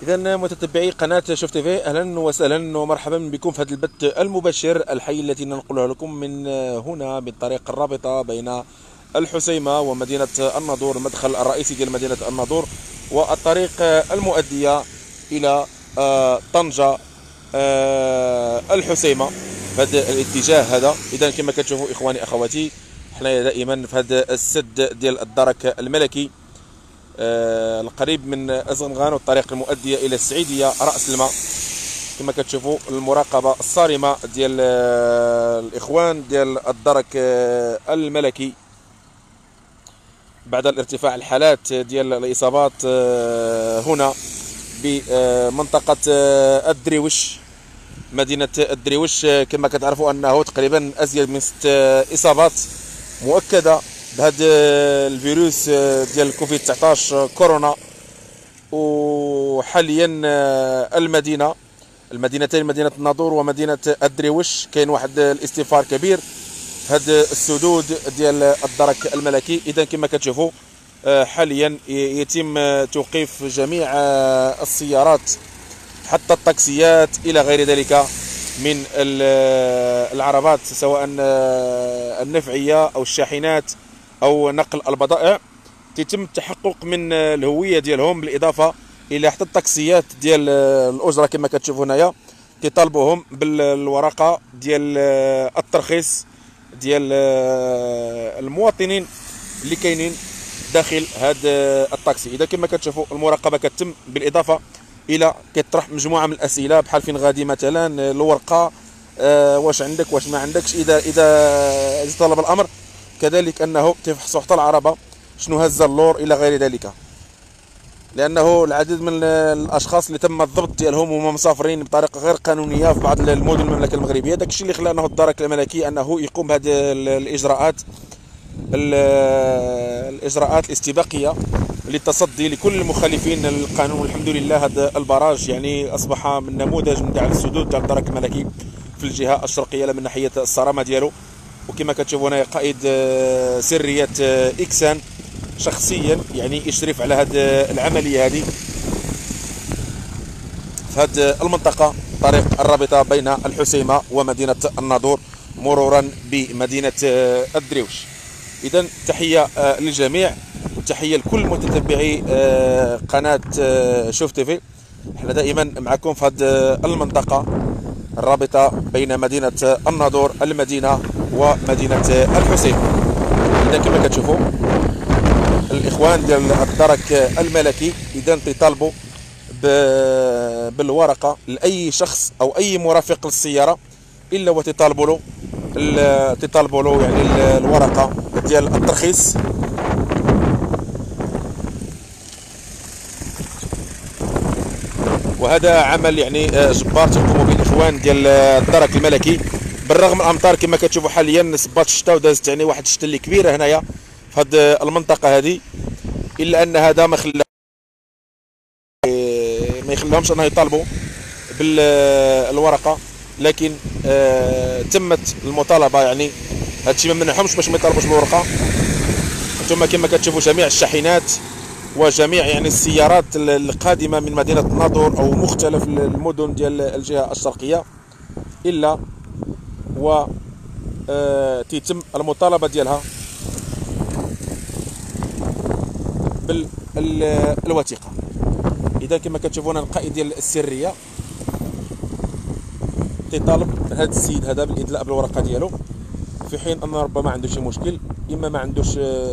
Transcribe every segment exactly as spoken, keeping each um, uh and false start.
إذا متتبعي قناة شوف تيفي، أهلا وسهلا ومرحبا بكم في هذا البث المباشر الحي التي ننقلها لكم من هنا من طريق الرابطة بين الحسيمة ومدينة الناظور، المدخل الرئيسي ديال مدينة الناظور والطريق المؤدية إلى طنجة الحسيمة في هذا الاتجاه هذا. إذا كما كتشوفوا إخواني أخواتي، حنايا دائما في هذا السد ديال الدرك الملكي آه القريب من أزنغان، والطريق المؤدية إلى السعيدية رأس الماء. كما كتشوفوا المراقبة الصارمة ديال آه الإخوان ديال الدرك آه الملكي بعد الارتفاع الحالات ديال الإصابات آه هنا بمنطقة آه الدريوش، مدينة الدريوش. آه كما كتعرفوا أنه تقريبا أزيد من ست آه إصابات مؤكدة بهذا الفيروس ديال الكوفيد تسعطاش كورونا. وحاليا المدينه المدينتين مدينه الناظور ومدينه الدريوش كاين واحد الاستفار كبير في هذا السدود ديال الدرك الملكي. اذا كما كتشوفوا حاليا يتم توقيف جميع السيارات حتى الطاكسيات الى غير ذلك من العربات، سواء النفعيه او الشاحنات او نقل البضائع. تتم التحقق من الهويه ديالهم، بالاضافه الى حتى الطاكسيات ديال الاجره كما كتشوفوا هنايا كيطالبوهم بالورقه ديال الترخيص ديال المواطنين اللي كاينين داخل هذا الطاكسي. اذا كما كتشوفوا المراقبه كتتم، بالاضافه الى كيطرح مجموعه من الاسئله بحال فين غادي مثلا الورقه، آه واش عندك واش ما عندكش، اذا اذا طلب الامر. كذلك انه تفحصوا حتى العربه شنو هز اللور الى غير ذلك، لانه العديد من الاشخاص اللي تم الضبط ديالهم هما مسافرين بطريقه غير قانونيه في بعض المدن المملكه المغربيه. داك الشيء اللي خلى انه الدرك الملكي انه يقوم بهذه الاجراءات الاجراءات الاستباقيه للتصدي لكل المخالفين للقانون. والحمد لله هذا البراج يعني اصبح من نموذج من داعي السدود تاع الدرك الملكي في الجهه الشرقيه من ناحيه الصرامه ديالو. وكما كتشوفوا هنا قائد سريه اكسان شخصيا يعني يشرف على هذه العمليه هذه في هذه المنطقه، طريق الرابطه بين الحسيمه ومدينه الناظور مرورا بمدينه الدريوش. اذا تحيه للجميع، تحيه لكل متتبعي قناه شوف تيفي. احنا دائما معكم في هذه المنطقه الرابطه بين مدينه الناظور المدينه ومدينه الحسيمه. اذا كما كتشوفوا الاخوان ديال الدرك الملكي اذا تيطالبوا بالورقه لاي شخص او اي مرافق للسياره، الا وتطالبوا له تطالبوا له يعني الورقه ديال الترخيص. وهذا عمل يعني جبار تقوم به الاخوان ديال الدرك الملكي بالرغم من الامطار. كما كتشوفوا حاليا صبات الشتاء ودازت يعني واحد الشتاء اللي كبيره هنايا في هذه المنطقه هذه، الا ان هذا ما خلى ما يخليهمش انه يطالبوا بالورقه، لكن آه تمت المطالبه. يعني هذا الشيء ما منعهمش باش ما يطالبوش بالورقه. انتم كما كتشوفوا جميع الشاحنات وجميع يعني السيارات القادمه من مدينه الناظور او مختلف المدن ديال الجهه الشرقيه، الا و آه تيتم المطالبه ديالها بالوثيقه. اذا كما كتشوفون القائد ديال السريه تيطالب هذا السيد هذا بالادلاء بالورقه ديالو، في حين ان ربما ما عندوش شي مشكل، اما ما عندوش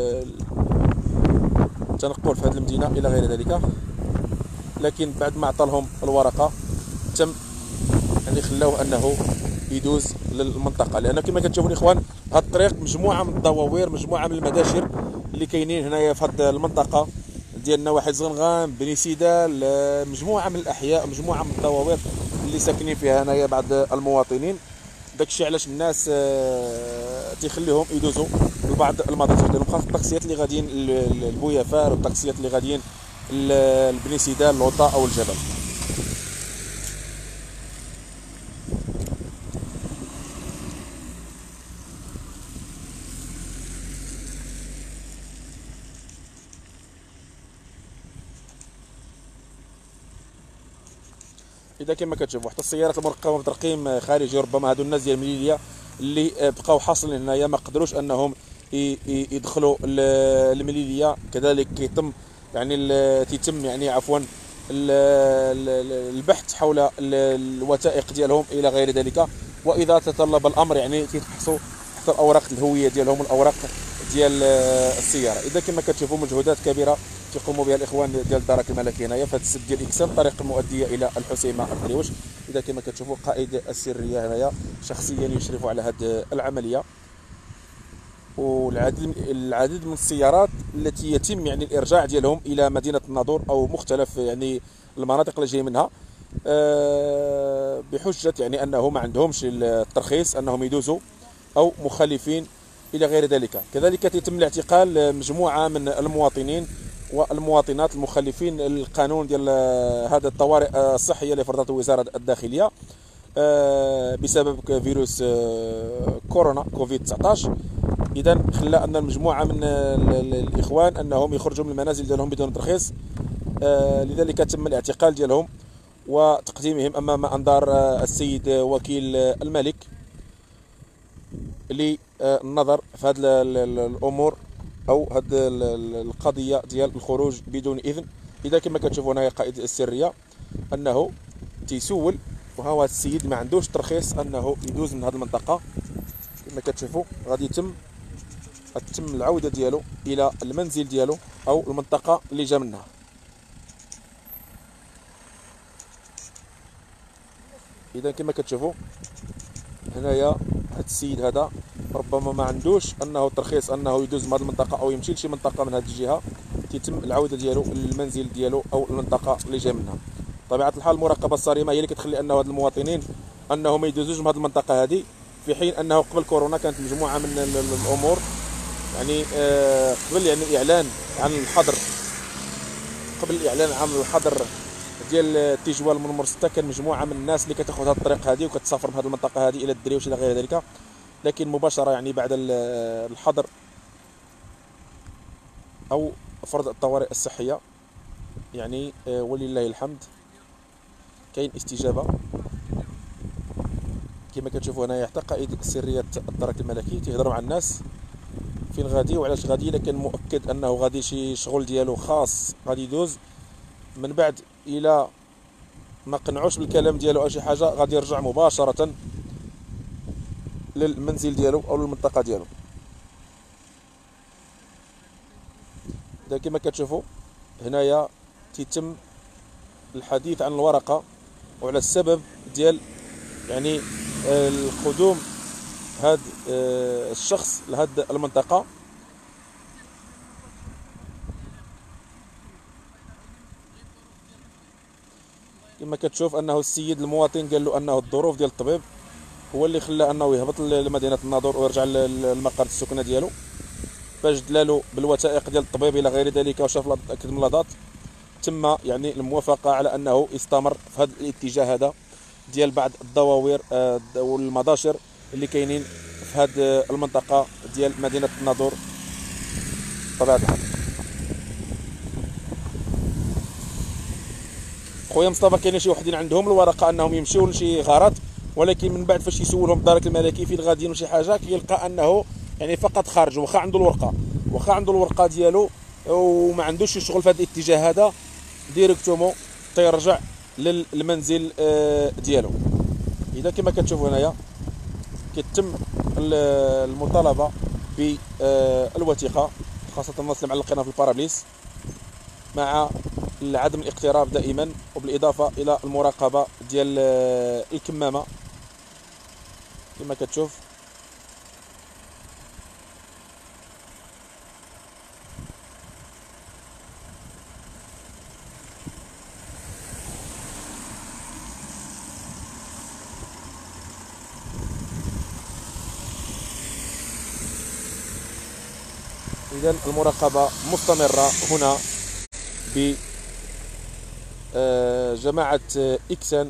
تنقل في هذه المدينه الى غير ذلك. لكن بعد ما عطى لهم الورقه تم يعني خلاوه انه يدوز للمنطقه، لان كما كتشوفون اخوان هذا الطريق مجموعه من الدواوير مجموعه من المداشر اللي كاينين هنايا في هذه المنطقه ديال نواحي زغنغان بني سيدال، مجموعه من الاحياء مجموعه من الدواوير اللي ساكنين فيها هنايا بعض المواطنين. داكشي علاش الناس تيخليهم يدوزوا لبعض المضاجع ديالهم، خاصه الطاكسيات اللي غاديين لبويافار والطاكسيات اللي غاديين لبني سيدال لوطا او الجبل. اذا كما كتشوفوا حتى السيارات المرقمه بترقيم خارجي، ربما هادو الناس ديال الميليليا اللي بقاو حاصلين هنايا ما قدروش انهم يدخلوا الميليليا. كذلك كيتم يعني تيتم يعني عفوا البحث حول الوثائق ديالهم الى غير ذلك، واذا تطلب الامر يعني تيتبحثوا حتى الاوراق الهويه ديالهم والاوراق ديال السياره. اذا كما كتشوفوا مجهودات كبيره تيقوموا بها الاخوان ديال الدرك الملكي هنايا في هذا السد ديال اكسان، الطريق المؤديه الى الحسيمه الدريوش. اذا كما كتشوفوا قائد السريه هنايا شخصيا يشرف على هذه العمليه، والعديد العديد من السيارات التي يتم يعني الارجاع ديالهم الى مدينه الناظور او مختلف يعني المناطق اللي جاي منها بحجه يعني انه ما عندهمش الترخيص انهم يدوزوا او مخالفين الى غير ذلك. كذلك يتم الاعتقال مجموعه من المواطنين والمواطنات المخالفين القانون ديال هذا الطوارئ الصحيه اللي فرضته وزاره الداخليه بسبب فيروس كورونا كوفيد تسعطاش. اذا خلى ان المجموعه من الاخوان انهم يخرجوا من المنازل ديالهم بدون ترخيص، لذلك تم الاعتقال ديالهم وتقديمهم امام انظار السيد وكيل الملك للنظر في هذه الامور او هذه القضيه ديال الخروج بدون اذن. اذا كما كتشوفوا هنايا قائد السريه انه تيسول، وها هذا السيد ما عندوش ترخيص انه يدوز من هذه المنطقه. كما كتشوفوا غادي يتم تتم العوده ديالو الى المنزل ديالو او المنطقه اللي جا منها. اذا كما كتشوفوا هنايا هذا السيد هذا ربما ما عندوش انه ترخيص انه يدوز من هذه المنطقه او يمشي لشي منطقه من هذه الجهه، تتم العوده ديالو للمنزل ديالو او المنطقه اللي جا منها. بطبيعه الحال المراقبه الصارمه هي اللي كتخلي انه هاد المواطنين انهم ما يدوزوش من هذه المنطقه هذه، في حين انه قبل كورونا كانت مجموعه من الامور يعني قبل يعني الاعلان عن الحظر قبل الاعلان عن الحظر ديال التجوال من مرسته، كان مجموعه من الناس اللي كتاخذ هذه الطريق هذه وكتسافر من هذه المنطقه هذه الى الدريوش الى غير ذلك. لكن مباشره يعني بعد الحظر او فرض الطوارئ الصحيه يعني ولله الحمد كاين استجابه. كما كتشوفوا هنايا حتى قائد سريه الدرك الملكي تيهضروا مع الناس فين غادي وعلاش غادي، لكن مؤكد انه غادي شي شغل ديالو خاص غادي يدوز، من بعد الى ما قنعوش بالكلام ديالو او شي حاجه غادي يرجع مباشره للمنزل ديالو او للمنطقه ديالو. اذا كما كتشوفوا هنايا تيتم الحديث عن الورقه وعلى السبب ديال يعني القدوم هذا الشخص لهذه المنطقه. كما كتشوف انه السيد المواطن قال له انه الظروف ديال الطبيب هو اللي خلى انه يهبط لمدينه الناظور ويرجع للمقر السكنه ديالو، باش دلالو بالوثائق ديال الطبيب الى غير ذلك وشاف تاكد من لاضات، تم يعني الموافقه على انه يستمر في هذا الاتجاه هذا ديال بعض الدواوير والمضاشر اللي كاينين في هذه المنطقه ديال مدينه الناظور. بطبيعه الحال خويا مصطفى كاين شي وحدين عندهم الورقه انهم يمشيو لشي غرض، ولكن من بعد فاش يسولهم الدرك الملكي فين غاديين وشي حاجه كيلقى انه يعني فقط خارج، واخا عنده الورقه واخا عنده الورقه ديالو وما عندوش شغل في هذا الاتجاه هذا ديريكتومون تيرجع للمنزل ديالو. اذا كما كتشوفوا هنايا كيتم المطالبه بالوثيقه خاصه الناس اللي معلقينها في البارابليس، مع عدم الاقتراب دائما، وبالاضافه الى المراقبه ديال الكمامه كما كتشوف. اذا المراقبه مستمره هنا بجماعه اكسان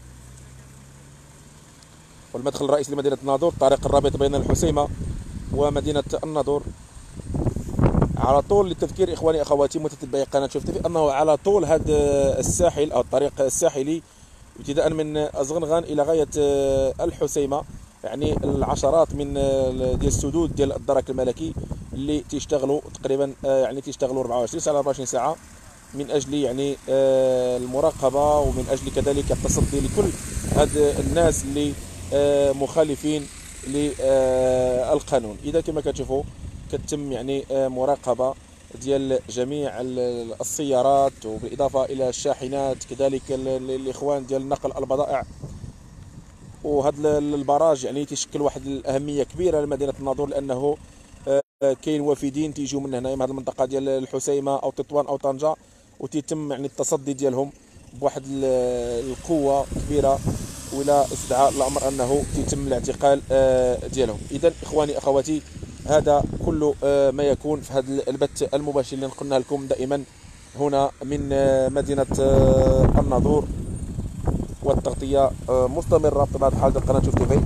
والمدخل الرئيسي لمدينه الناظور، الطريق الرابط بين الحسيمه ومدينه الناظور. على طول للتذكير اخواني اخواتي متتبعي قناه شوف تيفي انه على طول هذا الساحل او الطريق الساحلي ابتداء من أزغنغان إلى غاية الحسيمة. يعني العشرات من ديال السدود ديال الدرك الملكي اللي تيشتغلوا تقريبا، يعني تيشتغلوا أربعة وعشرين ساعة على أربعة وعشرين ساعة من اجل يعني المراقبه، ومن اجل كذلك التصدي لكل هاد الناس اللي مخالفين للقانون. اذا كما كتشوفوا كتم يعني مراقبه ديال جميع السيارات، وبالاضافه الى الشاحنات، كذلك الاخوان ديال نقل البضائع. وهذا البراج يعني تيشكل واحد الاهميه كبيره لمدينه الناظور، لانه كاين وافدين تيجيو من هنايا من هذه المنطقه ديال الحسيمه او تطوان او طنجه، وتيتم يعني التصدي ديالهم بواحد القوه كبيره، ولا استدعاء الامر انه تيتم الاعتقال ديالهم. اذا اخواني اخواتي، هذا كل ما يكون في هذا البث المباشر اللي نقلنا لكم دائما هنا من مدينه الناظور، والتغطيه مستمره بطبيعه الحال ديال قناه شوف تيفي.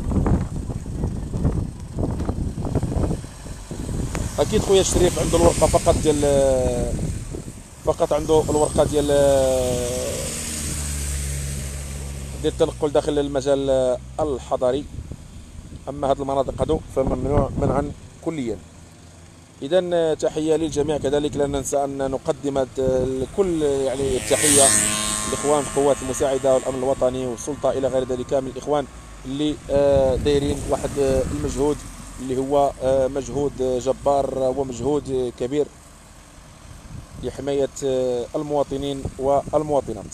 اكيد خويا الشريف عنده الورقه فقط ديال فقط عنده الورقه ديال ديال التنقل داخل المجال الحضري، اما هذه المناطق هذو فممنوع منعا كليا. اذا تحيه للجميع، كذلك لا ننسى ان نقدم كل يعني التحيه لاخوان القوات المساعده والامن الوطني والسلطه الى غير ذلك من الاخوان اللي دايرين واحد المجهود اللي هو مجهود جبار ومجهود كبير لحماية المواطنين والمواطنات.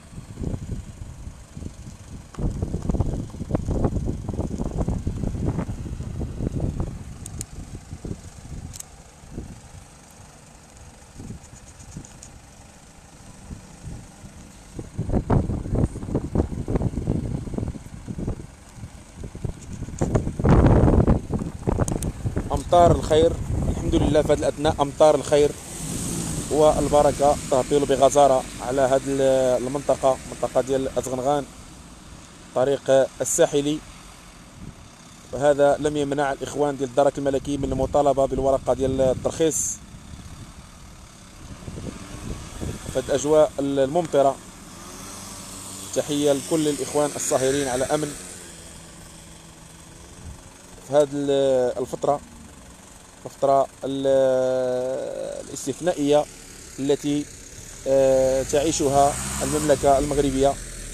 أمطار الخير الحمد لله في هذه الأثناء، أمطار الخير والبركة تهطل بغزارة على هذه المنطقة، منطقة ديال أزغنغان طريق الساحلي. وهذا لم يمنع الإخوان ديال الدرك الملكي من المطالبة بالورقة ديال الترخيص في هذه الأجواء الممطرة. تحية لكل الإخوان الساهرين على أمن في هذه الفترة، الفترة الاستثنائية التي تعيشها المملكة المغربية.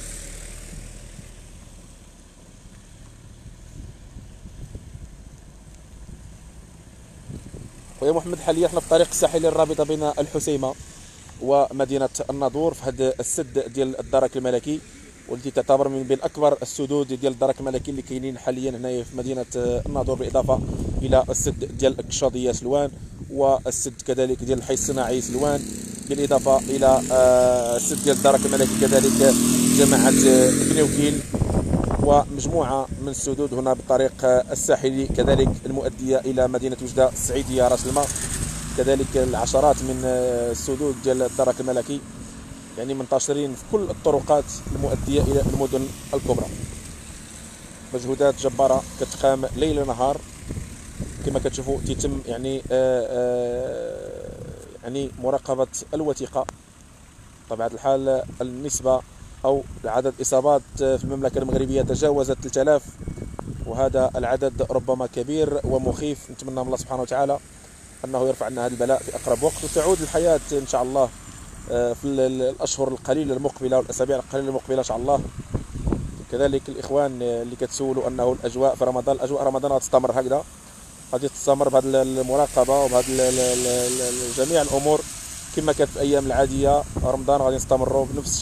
ويا محمد حاليا احنا في الطريق الساحلي الرابطة بين الحسيمة ومدينة الناظور في هذا السد ديال الدرك الملكي، والتي تعتبر من بين اكبر السدود ديال الدرك الملكي اللي كاينين حاليا هنايا في مدينه الناظور، بالاضافه الى السد ديال الكشاضيه سلوان، والسد كذلك ديال الحي الصناعي سلوان، بالاضافه الى السد ديال الدرك الملكي كذلك جماعه بني وكيل، ومجموعه من السدود هنا بالطريق الساحلي كذلك المؤديه الى مدينه وجده السعيديه راس الماء، كذلك العشرات من السدود ديال الدرك الملكي يعني منتشرين في كل الطرقات المؤديه الى المدن الكبرى. مجهودات جباره كتقام ليل نهار كما كتشوفوا، تتم يعني آآ آآ يعني مراقبه الوثيقه. بطبيعه الحال النسبه او عدد الاصابات في المملكه المغربيه تجاوزت ثلاثة آلاف، وهذا العدد ربما كبير ومخيف. نتمنى من الله سبحانه وتعالى انه يرفع عنا هذا البلاء في اقرب وقت، وتعود الحياه ان شاء الله في الاشهر القليله المقبله والاسابيع القليله المقبله ان شاء الله. كذلك الاخوان اللي كتسولوا انه الاجواء في رمضان، الاجواء رمضان غتستمر هكذا، غادي تستمر بهذه المراقبه وبهذه جميع الامور كما كانت في الايام العاديه. رمضان غادي نستمروا بنفس